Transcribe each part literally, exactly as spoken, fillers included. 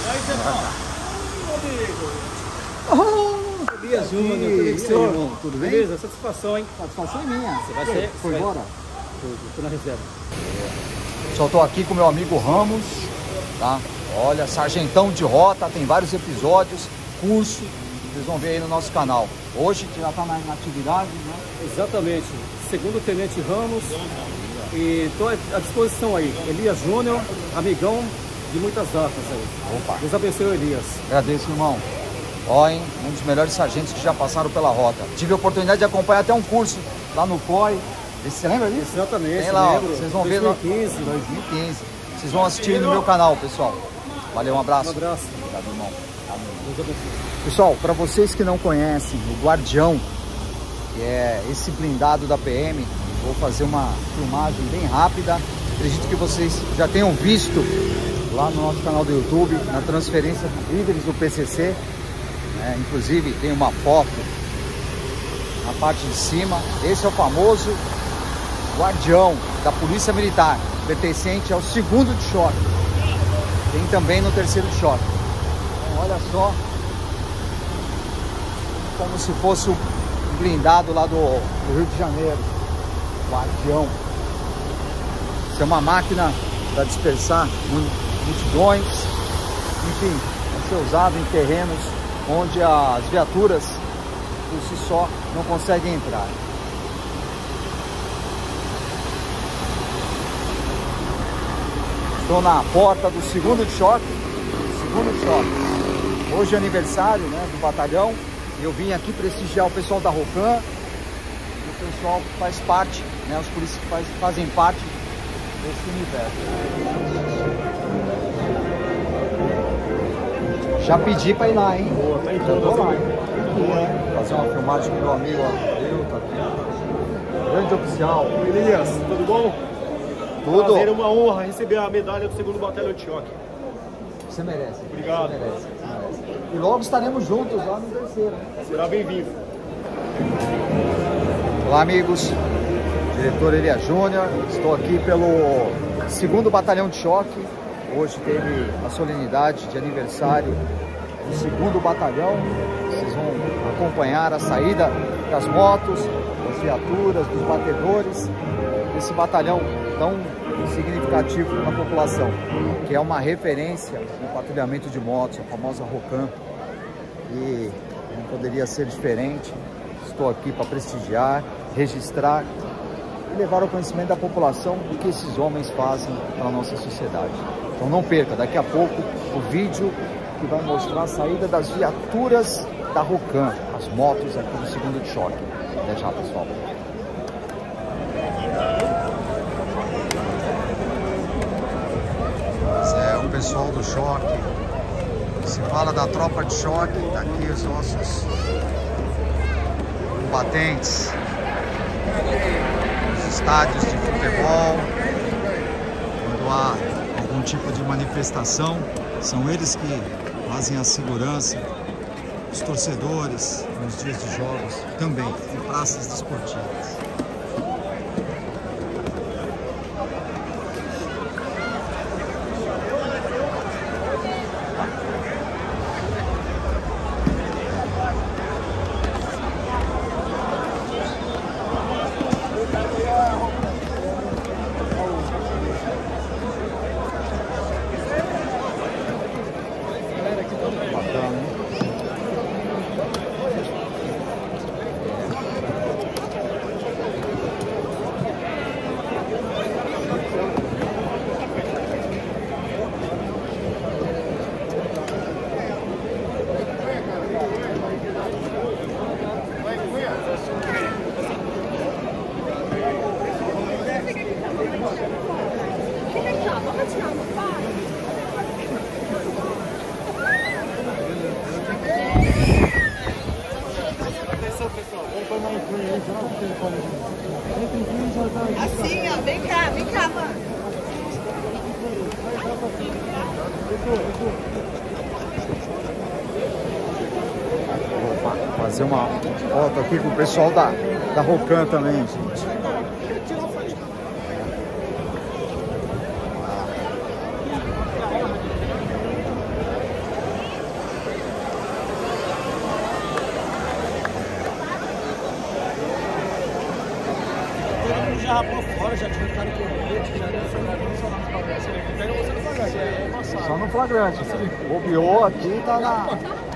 Oh, Elias Júnior, como é que você, irmão? Tudo bem? Beleza, satisfação, hein? Satisfação é minha. Você vai ser... Foi vai... embora? Tô na reserva. Só tô aqui com meu amigo Ramos, tá? Olha, sargentão de rota, tem vários episódios, curso, vocês vão ver aí no nosso canal. Hoje já tá na atividade, né? Exatamente. Segundo Tenente Ramos. E tô à disposição aí. Elias Júnior, amigão de muitas datas aí. Opa. Deus abençoe o Elias. Agradeço, irmão. Ó, hein? Um dos melhores sargentos que já passaram pela rota. Tive a oportunidade de acompanhar até um curso lá no C O I. Você lembra disso? Exatamente. Tem lá, ó, lembro. vocês vão dois mil e quinze. ver dois mil e quinze. Vocês vão assistir no meu canal, pessoal. Valeu, um abraço. Um abraço. Obrigado, irmão. Deus abençoe. Pessoal, para vocês que não conhecem o Guardião, que é esse blindado da P M, vou fazer uma filmagem bem rápida. Acredito que vocês já tenham visto lá no nosso canal do YouTube, na transferência dos líderes do P C C. É, inclusive tem uma foto na parte de cima. Esse é o famoso Guardião da Polícia Militar, pertencente ao segundo de choque. Tem também no terceiro de choque. Então, olha só, como se fosse o blindado lá do, do Rio de Janeiro. Guardião. Isso é uma máquina para dispersar multidões. Enfim, vai ser usado em terrenos onde as viaturas por si só não conseguem entrar. Estou na porta do segundo de choque. Segundo de choque. Hoje é aniversário, né, do batalhão. Eu vim aqui prestigiar o pessoal da Rocan. O pessoal que faz parte, né, os polícias que faz, fazem parte desse universo. Já pedi para ir lá, hein? Boa, tá então. Já tô lá. É. Fazer uma filmagem com meu amigo, ó. Eu, tá aqui. Grande oficial. Elias, tudo bom? Tudo. Prazer, uma honra receber a medalha do segundo Batalhão de Choque. Você merece. Obrigado. Você merece, você merece. E logo estaremos juntos lá no terceiro. Será bem-vindo. Olá, amigos. Diretor Elias Júnior. Estou aqui pelo segundo Batalhão de Choque. Hoje teve a solenidade de aniversário do segundo batalhão. Vocês vão acompanhar a saída das motos, das viaturas, dos batedores, desse batalhão tão significativo na população, que é uma referência no patrulhamento de motos, a famosa Rocan. E não poderia ser diferente. Estou aqui para prestigiar, registrar e levar ao conhecimento da população o que esses homens fazem para a nossa sociedade. Então não perca, daqui a pouco, o vídeo que vai mostrar a saída das viaturas da Rocan, as motos aqui do segundo de choque. Até já, pessoal. Esse é o pessoal do choque. Se fala da tropa de choque, tá aqui os nossos combatentes. Os estádios de futebol, quando há algum tipo de manifestação, são eles que fazem a segurança, os torcedores nos dias de jogos também, em praças desportivas. Assim, ó, vem cá, vem cá, mano. Vou fazer uma foto aqui com o pessoal da, da Rocan também, gente. Só no flagrante. Bobeou aqui, tá na...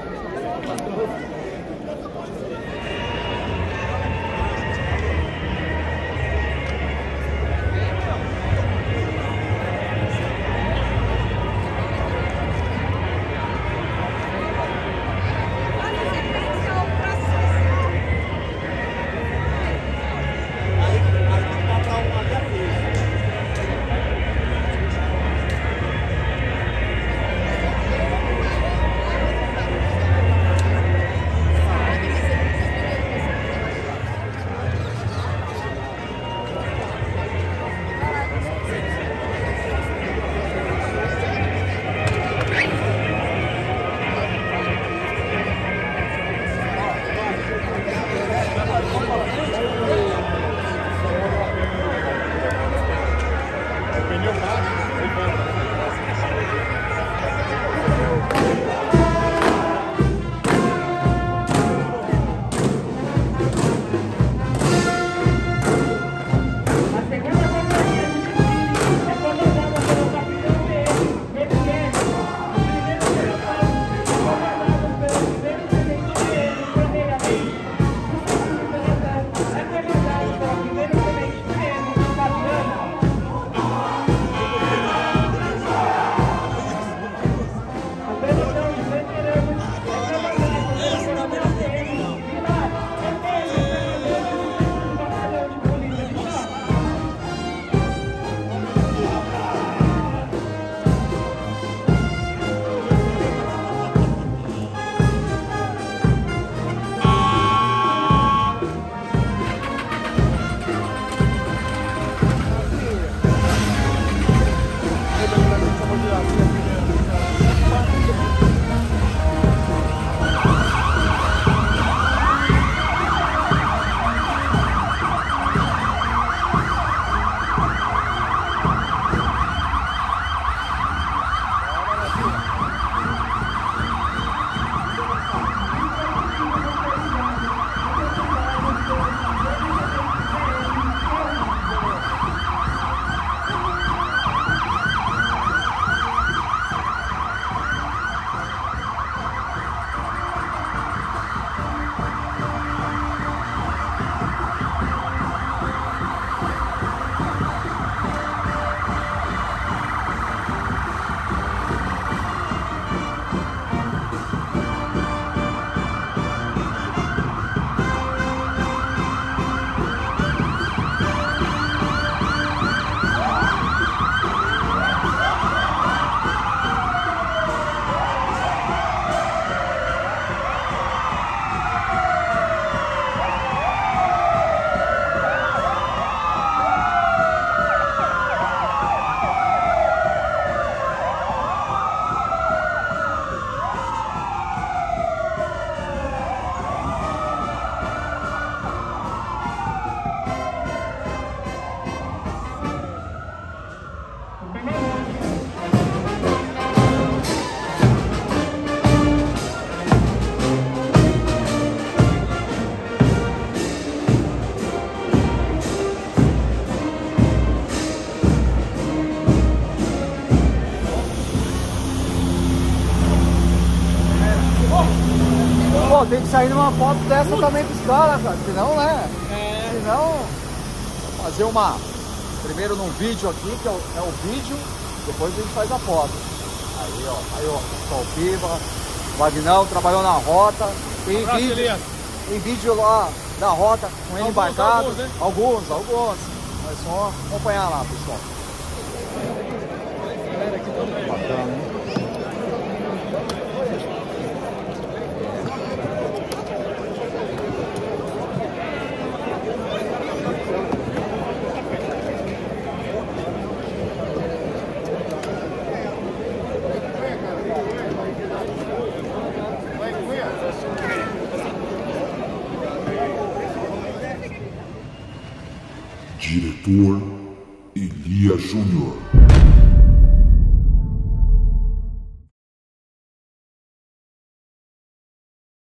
Pô, tem que sair numa foto dessa também pros caras, cara. Senão, né? É. Senão, fazer uma... Primeiro num vídeo aqui, que é o, é o vídeo, depois a gente faz a foto. Aí, ó. Aí, ó. Sol Piva, Vagnão, trabalhou na rota. Tem Abraço, vídeo, Elias. tem vídeo lá da rota com ele Alguns, embarcado. alguns, né? Alguns, alguns. Mas só acompanhar lá, pessoal. Bacana, hein? Diretor Elias Júnior.